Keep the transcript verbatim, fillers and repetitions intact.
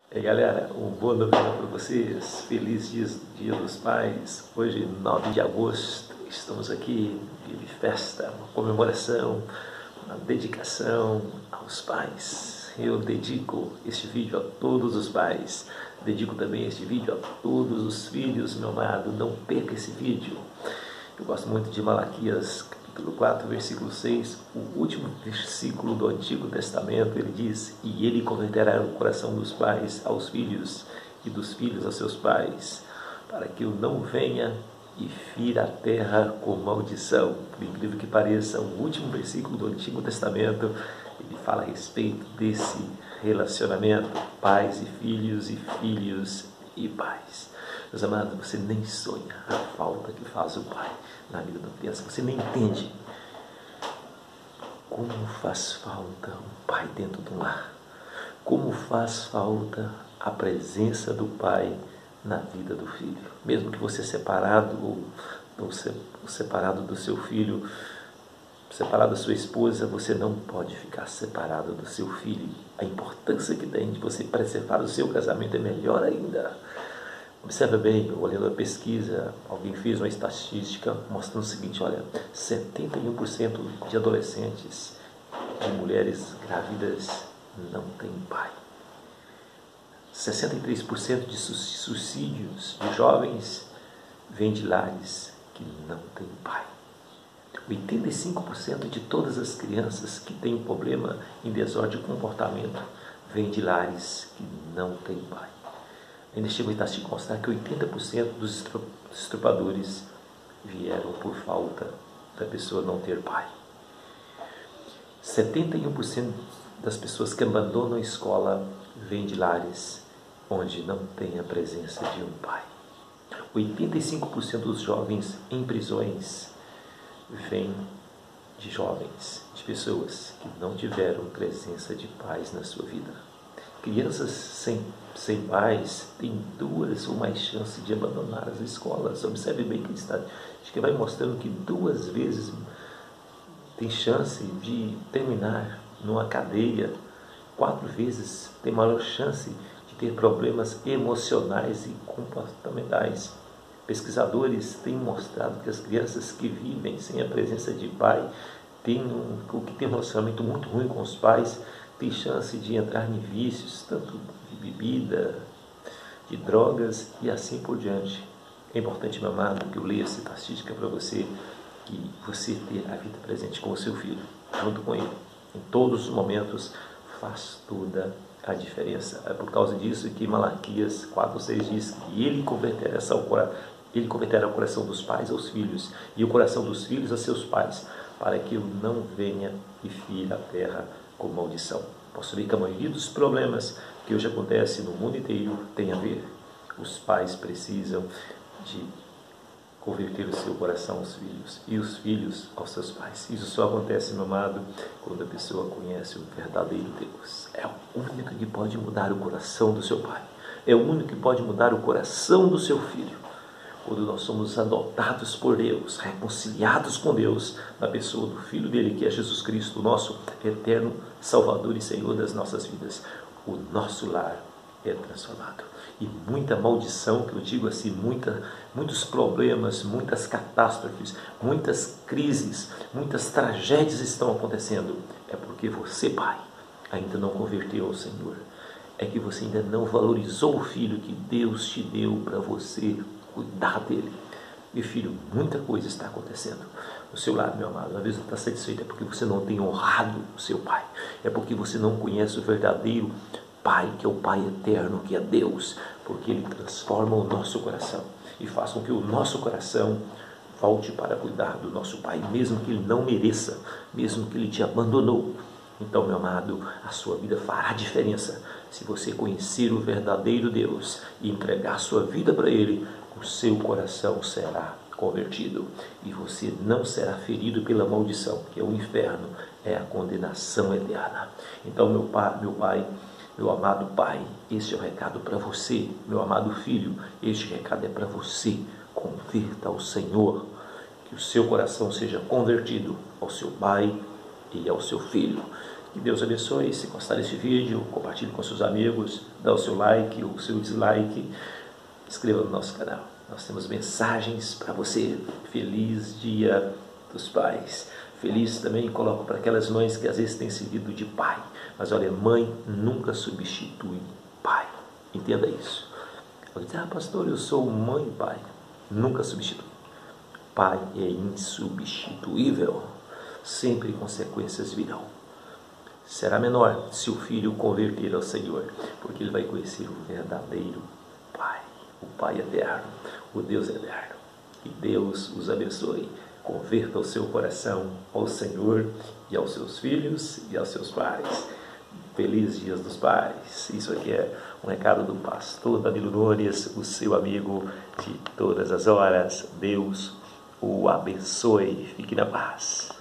E aí, galera, um boa novena para vocês, feliz dia, dia dos Pais. Hoje, nove de agosto, estamos aqui, dia de festa, uma comemoração, uma dedicação aos pais. Eu dedico este vídeo a todos os pais, dedico também este vídeo a todos os filhos, meu amado, não perca esse vídeo. Eu gosto muito de Malaquias, capítulo quatro, versículo seis, o último versículo do Antigo Testamento. Ele diz: e ele converterá o coração dos pais aos filhos e dos filhos a seus pais, para que eu não venha e fira a terra com maldição. Por incrível que pareça, o último versículo do Antigo Testamento, ele fala a respeito desse relacionamento, pais e filhos e filhos e pais. Meus amados, você nem sonha a falta que faz o pai na vida da criança. Você nem entende como faz falta um pai dentro do lar. Como faz falta a presença do pai na vida do filho. Mesmo que você separado ou, ou separado do seu filho, separado da sua esposa, você não pode ficar separado do seu filho. A importância que tem de você preservar o seu casamento é melhor ainda. Observe bem, olhando a pesquisa, alguém fez uma estatística mostrando o seguinte: olha, setenta e um por cento de adolescentes, de mulheres grávidas, não têm pai. sessenta e três por cento de suicídios de jovens vêm de lares que não têm pai. oitenta e cinco por cento de todas as crianças que têm problema em desordem de comportamento vêm de lares que não têm pai. Ainda chegou a mostrar que oitenta por cento dos estupradores vieram por falta da pessoa não ter pai. setenta e um por cento das pessoas que abandonam a escola vêm de lares onde não tem a presença de um pai. oitenta e cinco por cento dos jovens em prisões vêm de jovens, de pessoas que não tiveram presença de pais na sua vida. Crianças sem, sem pais têm duas ou mais chances de abandonar as escolas. Observe bem que está, acho que vai mostrando que duas vezes tem chance de terminar numa cadeia, quatro vezes tem maior chance de ter problemas emocionais e comportamentais. Pesquisadores têm mostrado que as crianças que vivem sem a presença de pai, têm um, o que tem um relacionamento muito ruim com os pais, tem chance de entrar em vícios, tanto de bebida, de drogas e assim por diante. É importante, meu amado, que eu leia essa estatística para você, que você ter a vida presente com o seu filho, junto com ele, em todos os momentos, faz toda a diferença. É por causa disso que Malaquias quatro, seis diz que ele converterá, essa, ele converterá o coração dos pais aos filhos e o coração dos filhos a seus pais, para que eu não venha e fira a terra com maldição. Posso ver que a maioria dos problemas que hoje acontecem no mundo inteiro tem a ver. Os pais precisam de converter o seu coração aos filhos e os filhos aos seus pais. Isso só acontece, meu amado, quando a pessoa conhece o verdadeiro Deus. É o único que pode mudar o coração do seu pai. É o único que pode mudar o coração do seu filho. Quando nós somos adotados por Deus, reconciliados com Deus, na pessoa do Filho dele, que é Jesus Cristo, o nosso eterno Salvador e Senhor das nossas vidas, o nosso lar é transformado. E muita maldição, que eu digo assim, muita, muitos problemas, muitas catástrofes, muitas crises, muitas tragédias estão acontecendo. É porque você, pai, ainda não converteu ao Senhor. É que você ainda não valorizou o filho que Deus te deu para você cuidar dele. Meu filho, muita coisa está acontecendo no seu lado, meu amado. Às vezes você está satisfeito, é porque você não tem honrado o seu pai. É porque você não conhece o verdadeiro pai, que é o pai eterno, que é Deus. Porque ele transforma o nosso coração e faz com que o nosso coração volte para cuidar do nosso pai, mesmo que ele não mereça, mesmo que ele te abandonou. Então, meu amado, a sua vida fará diferença se você conhecer o verdadeiro Deus e entregar sua vida para ele. O seu coração será convertido e você não será ferido pela maldição, que é o inferno, é a condenação eterna. Então, meu pai, meu pai, meu amado pai, este é o recado para você. Meu amado filho, este recado é para você. Converta ao Senhor, que o seu coração seja convertido ao seu pai e ao seu filho. Que Deus abençoe. Se gostar deste vídeo, compartilhe com seus amigos, dá o seu like ou o seu dislike, inscreva no nosso canal. Nós temos mensagens para você. Feliz Dia dos Pais. Feliz também coloco para aquelas mães que às vezes têm servido de pai. Mas olha, mãe nunca substitui pai. Entenda isso. Eu digo, ah, pastor, eu sou mãe e pai. Nunca substitui. Pai é insubstituível. Sempre consequências virão. Será menor se o filho converter ao Senhor, porque ele vai conhecer o verdadeiro Pai, o Pai eterno, o Deus eterno. Que Deus os abençoe. Converta o seu coração ao Senhor e aos seus filhos e aos seus pais. Feliz Dias dos Pais. Isso aqui é um recado do pastor Danilo Nunes, o seu amigo de todas as horas. Deus o abençoe. Fique na paz.